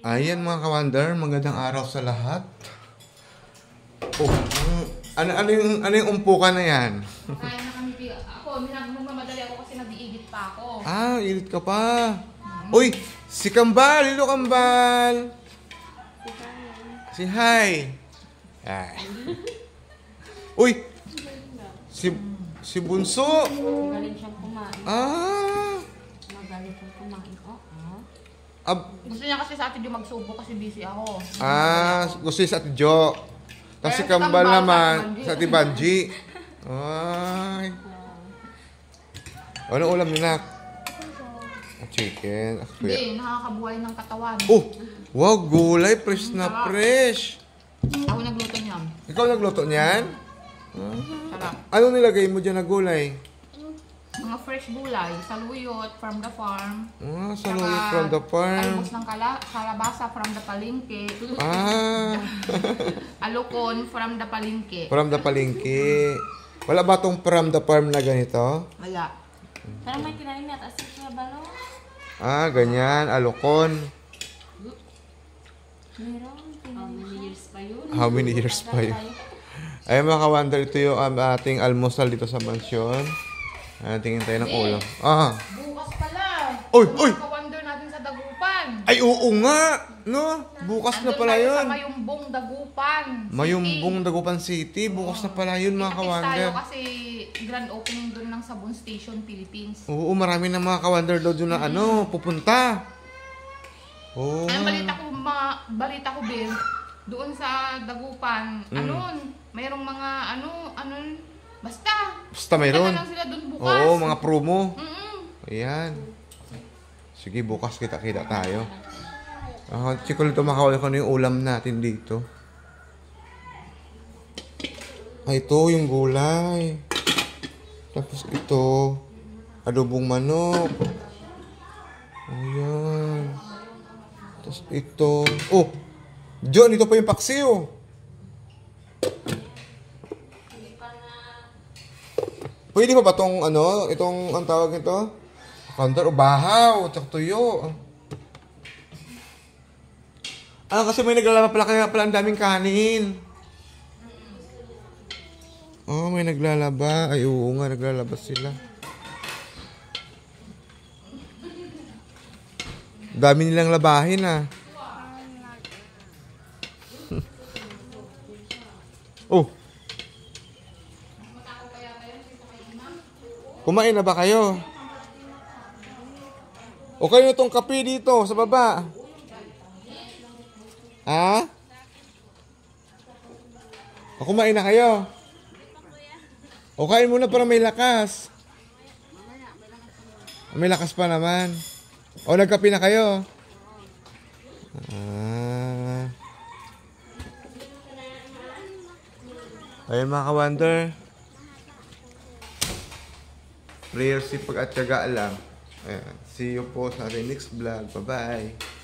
Ayan mga ka-wonder, magandang araw sa lahat. Oh, ano yung umpukan na yan? Kaya na kami, ako, magmamadali ako kasi nag-iigit pa ako. Ah, ilit ka pa. Uy, si Kambal, hello Kambal. Si Hi. Ay. Uy, si Bunso. Magaling siyang kumain. Ah. Magaling siyang kumain. Gusto niya kasi sa atin yung magsubo kasi busy ako. Ah, gusto sa Ate Jo. Tapos si Kambal naman sa Ate Banji. Ay. Anong ulam ni Nak? Chicken. Hindi, nakakabuhay ng katawan. Oh, wow, gulay. Fresh na fresh. Ako nagluto niyan. Ikaw nagluto niyan? Sarap. Ano nilagay mo dyan na gulay? Mga fresh gulay, saluyot from the farm. Ah, saluyot from the farm. Talbos ng kalabasa from the palengke. Ah. Alukon from the palengke. From the palengke. Wala ba tong from the farm na ganito? Wala. Parang may kinain na. Tapos siya balo. Ah, ganyan. Alukon. Meron. How many years pa yun? How many years pa yun? Ay mga ka-wonder, ito yung ating almusal dito sa mansyon. Tingin tayo ng ulam. Ah. Bukas pala. Oy, oy! Wonder natin sa Dagupan. Ay, oo nga! No? Bukas na pala Andun tayo yun. sa Mayumbong Dagupan. Mayumbong Dagupan City. Bukas na pala yun mga Kita-kits ka-wonder. tayo kasi grand opening doon ng Sabon Station, Philippines. Oo, marami na mga ka-wonder daw dun na pupunta. Oo. Ang balita ko, Bill, doon sa Dagupan, mayroong mga basta mayroon. na lang sila doon bukas. Oo, mga promo. Mm-mm. Ayan. Sige, bukas kita-kita tayo. Chiko nito makawala ko na yung ulam natin dito. Ay, ito yung gulay. Tapos ito, adobong manok. Ayan. Tapos ito. Oh! John, ito pa yung paksiw. Pwede pa ba itong itong ang tawag nito? Counter o bahaw, tsaka tuyo. Kasi may naglalaba pala, kaya pala ang daming kanin. Oh, may naglalaba. Ay, oo nga, naglalaba sila. Dami nilang labahin, Oh. Kumain na ba kayo? O kayo itong kape dito sa baba? Ha? O kumain na kayo? O kain muna para may lakas. May lakas pa naman. O nagkape na kayo? Ayun mga ka-wonder. Prayer sipag at tiyaga lang. Ayan. See you po sa ating next vlog. Bye-bye.